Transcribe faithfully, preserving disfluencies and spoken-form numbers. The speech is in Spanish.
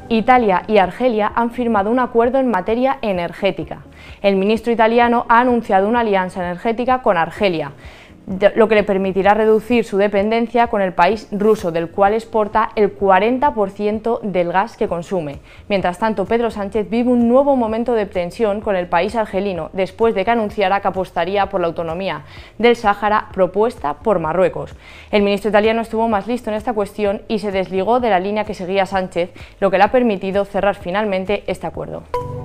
Italia y Argelia han firmado un acuerdo en materia energética. El ministro italiano ha anunciado una alianza energética con Argelia, lo que le permitirá reducir su dependencia con el país ruso, del cual exporta el cuarenta por ciento del gas que consume. Mientras tanto, Pedro Sánchez vive un nuevo momento de tensión con el país argelino, después de que anunciara que apostaría por la autonomía del Sáhara propuesta por Marruecos. El ministro italiano estuvo más listo en esta cuestión y se desligó de la línea que seguía Sánchez, lo que le ha permitido cerrar finalmente este acuerdo.